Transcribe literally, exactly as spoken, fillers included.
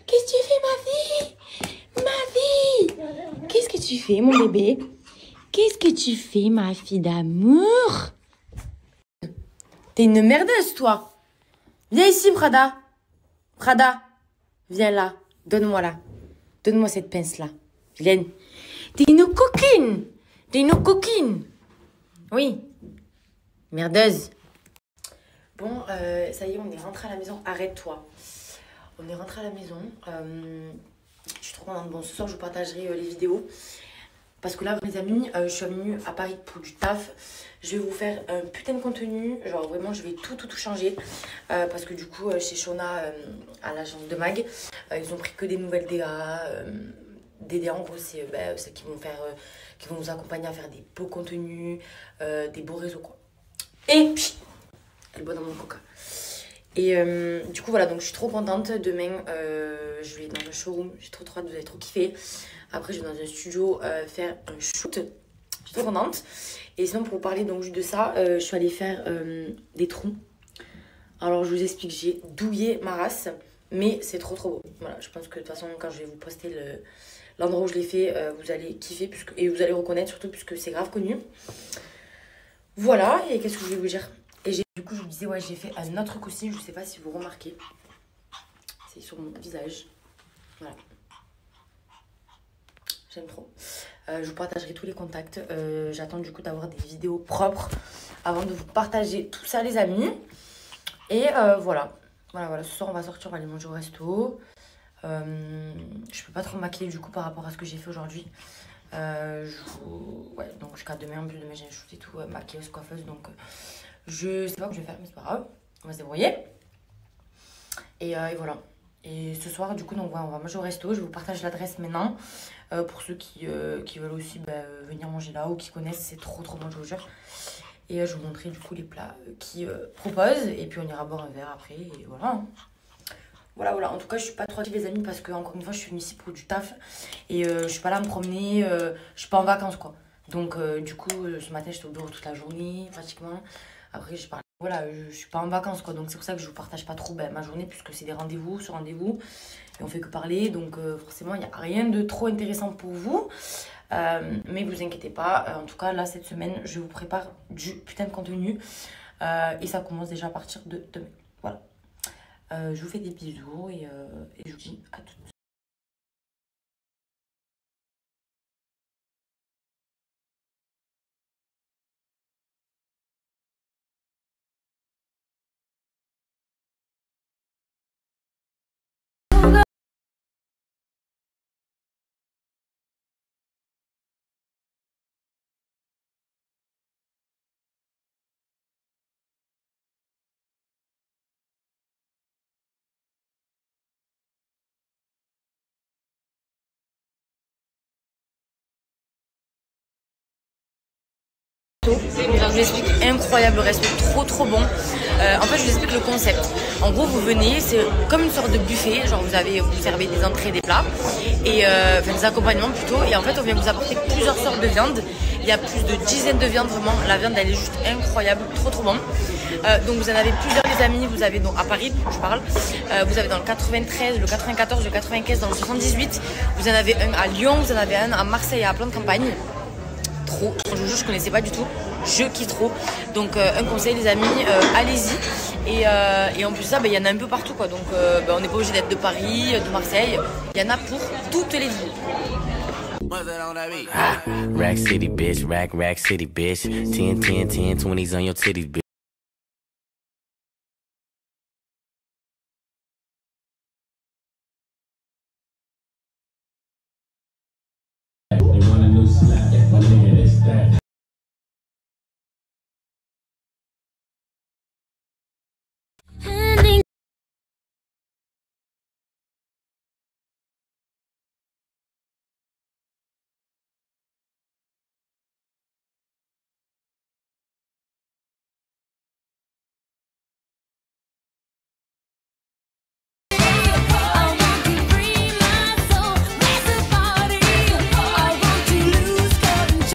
Qu'est-ce que tu fais, ma fille? Ma fille, qu'est-ce que tu fais, mon bébé? Qu'est-ce que tu fais, ma fille d'amour? T'es une merdeuse, toi. Viens ici, Prada. Prada, viens là. Donne-moi là. Donne-moi cette pince-là. Viens. T'es une coquine. T'es une coquine. Oui. Merdeuse. Bon, euh, ça y est, on est rentré à la maison. Arrête-toi. On est rentré à la maison. Euh, je suis trop contente. Bon, ce soir, je vous partagerai euh, les vidéos. Parce que là, mes amis, euh, je suis venue à Paris pour du taf. Je vais vous faire un putain de contenu. Genre, vraiment, je vais tout, tout, tout changer. Euh, parce que du coup, euh, chez Shona, euh, à l'agence de Mag, euh, ils ont pris que des nouvelles D A. Euh, des D A, en gros, c'est euh, bah, celles qui vont, faire, euh, qui vont nous accompagner à faire des beaux contenus, euh, des beaux réseaux, quoi. Et pchit, elle boit dans mon coca. Et euh, du coup, voilà, donc je suis trop contente. Demain, euh, je vais dans le showroom. J'ai trop, trop hâte, vous allez trop kiffer. Après, je vais dans un studio euh, faire un shoot. Je suis trop contente. Et sinon, pour vous parler donc juste de ça, euh, je suis allée faire euh, des trous. Alors, je vous explique, j'ai douillé ma race, mais c'est trop trop beau. Voilà, je pense que de toute façon, quand je vais vous poster le l'endroit où je l'ai fait, euh, vous allez kiffer puisque, et vous allez reconnaître surtout puisque c'est grave connu. Voilà, et qu'est-ce que je voulais vous dire? Et du coup, je vous disais, ouais, j'ai fait un autre costume, je sais pas si vous remarquez. C'est sur mon visage. Voilà. J'aime trop. Euh, je vous partagerai tous les contacts. Euh, J'attends du coup d'avoir des vidéos propres avant de vous partager tout ça, les amis. Et euh, voilà. Voilà, voilà. Ce soir, on va sortir, on va aller manger au resto. Euh, je peux pas trop me maquiller du coup par rapport à ce que j'ai fait aujourd'hui. Euh, je... Ouais, donc jusqu'à demain, en plus demain, j'ai un shoot et tout, euh, maquilleuse, coiffeuse. Donc euh, je sais pas ce que je vais faire, mais c'est pas grave. On va se débrouiller. Et, euh, et voilà. Et ce soir, du coup, donc, ouais, on va manger au resto. Je vous partage l'adresse maintenant. Euh, pour ceux qui, euh, qui veulent aussi bah, venir manger là ou qui connaissent, c'est trop trop bon, je vous jure. Et euh, je vous montrerai du coup les plats euh, qui euh, proposent. Et puis on ira boire un verre après. Et voilà. Voilà, voilà. En tout cas, je suis pas trop active, les amis, parce que encore une fois, je suis venue ici pour du taf. Et euh, je suis pas là à me promener. Euh, je suis pas en vacances, quoi. Donc, euh, du coup, euh, ce matin, j'étais au bureau toute la journée, pratiquement. Après, je parle. Voilà, je, je suis pas en vacances, quoi. Donc, c'est pour ça que je vous partage pas trop ben, ma journée, puisque c'est des rendez-vous sur rendez-vous. Et on fait que parler. Donc, euh, forcément, il n'y a rien de trop intéressant pour vous. Euh, mais vous inquiétez pas. Euh, en tout cas, là, cette semaine, je vous prépare du putain de contenu. Euh, et ça commence déjà à partir de demain. Voilà. Euh, je vous fais des bisous et, euh, et je vous dis à toutes. Je vous explique, incroyable resto, trop trop bon. Euh, en fait, je vous explique le concept. En gros, vous venez, c'est comme une sorte de buffet. Genre, vous avez, vous servez des entrées, des plats, et euh, enfin des accompagnements plutôt. Et en fait, on vient vous apporter plusieurs sortes de viande. Il y a plus de dizaines de viandes, vraiment. La viande, elle est juste incroyable, trop trop bon. Euh, donc, vous en avez plusieurs, les amis. Vous avez donc à Paris, je parle. Euh, vous avez dans le quatre-vingt-treize, le quatre-vingt-quatorze, le quatre-vingt-quinze, dans le soixante-dix-huit. Vous en avez un à Lyon, vous en avez un à Marseille, à Plan de Campagne. Trop, je vous jure, je connaissais pas du tout, je kiffe trop. Donc euh, un conseil, les amis, euh, allez-y. Et, euh, et en plus ça, il bah, y en a un peu partout, quoi. Donc euh, bah, on n'est pas obligé d'être de Paris, de Marseille, il y en a pour toutes les villes. Rack City bitch, rack rack city bitch, ten ten ten twenties on your titties bitch.